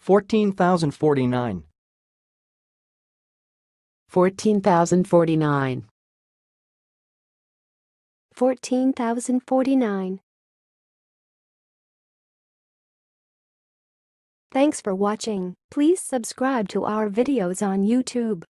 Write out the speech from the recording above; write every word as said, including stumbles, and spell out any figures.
fourteen thousand forty-nine. fourteen thousand forty-nine. fourteen thousand forty-nine. Thanks for watching. Please subscribe to our videos on YouTube.